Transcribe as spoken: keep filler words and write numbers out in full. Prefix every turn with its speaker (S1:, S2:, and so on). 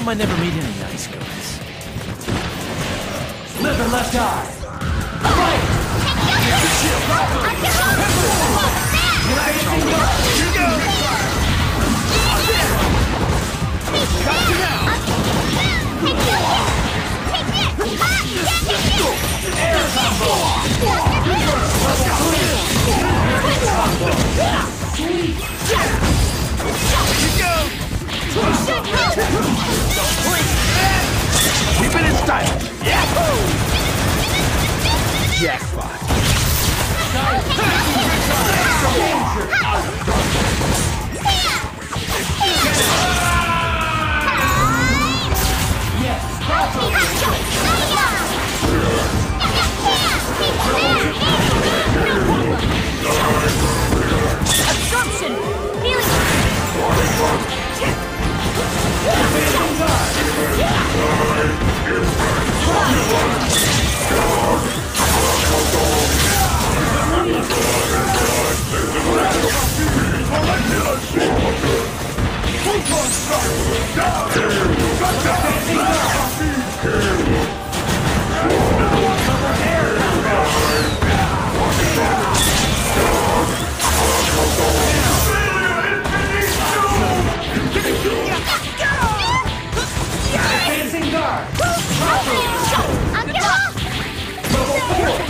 S1: I never meet any nice guys.
S2: Live and let die! Fight! Here goes! Got you now! Air combo! Here goes! Keep it in style! Yahoo! Jackpot!
S3: Absorption! Healing!
S2: Advancing guard!
S3: Level four!